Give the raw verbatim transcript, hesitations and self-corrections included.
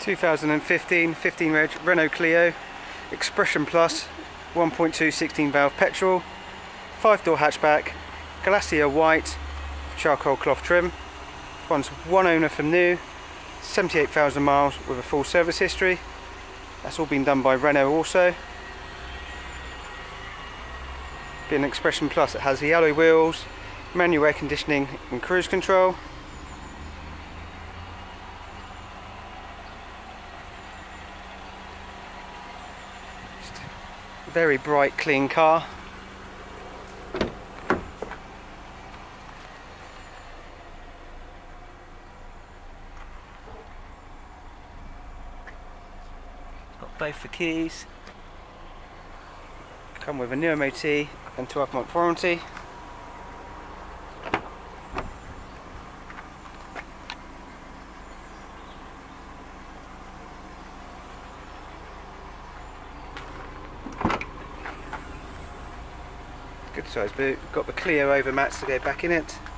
two thousand fifteen fifteen reg Renault Clio Expression Plus, one point two sixteen valve petrol, five door hatchback, Glacier white, charcoal cloth trim. One's one owner from new, seventy-eight thousand miles with a full service history. That's all been done by Renault also. Being an Expression Plus, it has the alloy wheels, manual air conditioning and cruise control. Just a very bright, clean car. Got both the keys. Come with a new M O T and twelve month warranty. Good size boot. Got the Clio over mats to go back in it.